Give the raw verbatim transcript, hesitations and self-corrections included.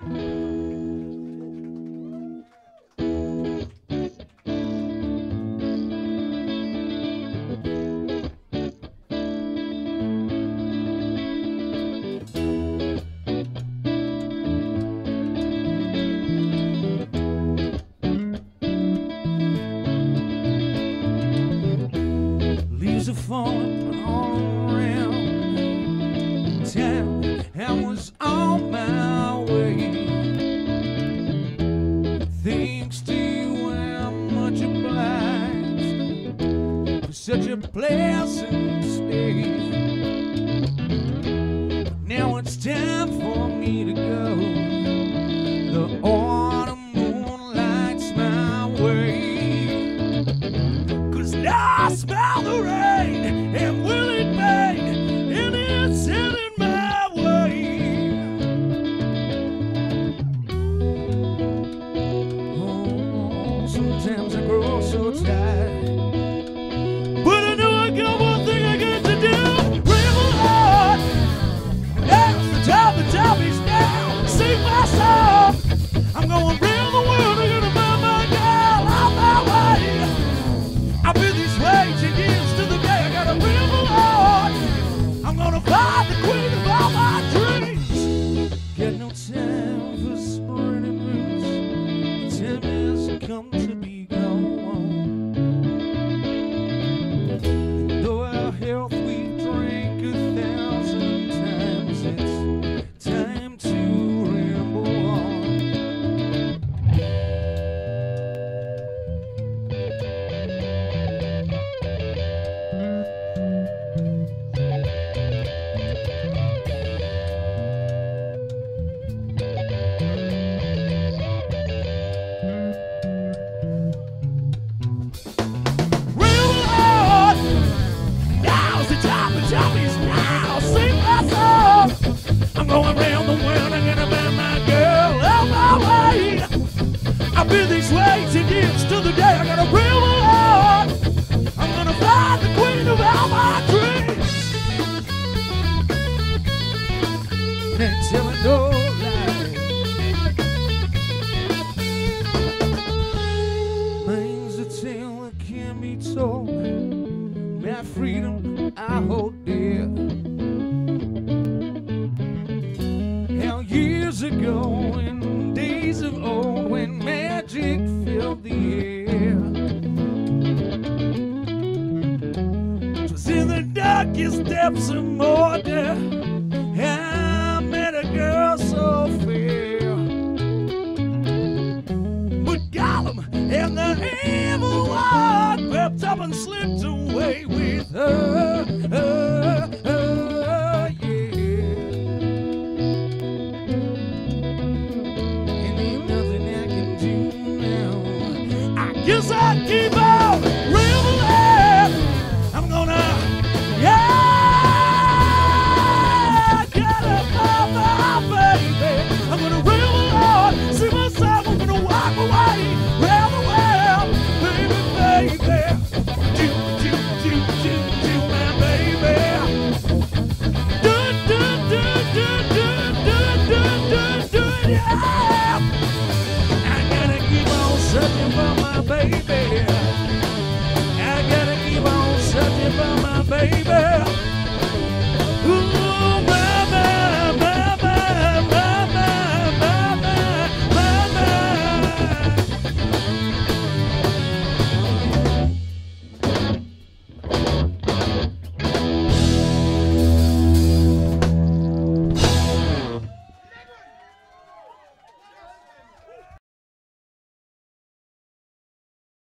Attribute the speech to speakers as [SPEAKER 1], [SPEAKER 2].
[SPEAKER 1] Leaves are falling all around town. I was on my way. Thanks to you, I'm much obliged for such a pleasant stay. Now it's time for me to go. The autumn moon lights my way. 'Cause now I smell the rain, and will it rain, and it's heading my way. Oh, sometimes I grow so tired, but I know I got one thing I got to do. Ramble on, and that's the top, the top is now. Sing my song, I'm going round the world, I'm gonna find my girl on my way. I've been this way ten years to the day I gotta ramble on. I'm gonna find the queen of all my dreams. Got no time for spreading roots. The time has come to be gone. And though our health we drank a thousand times, it's time to ramble on. I'm going round the world, I'm gonna find my girl on my way. I've been this way ten years to the day I gotta ramble on. I'm gonna find the queen of all my dreams. And telling no lies. Things that tell that can't be told. My freedom I hold dear. Years ago, in days of old, when magic filled the air, it was in the darkest depths of Mordor I met a girl so fair. But Gollum and the evil one crept up and slipped away with her. her, her. Guess I keep on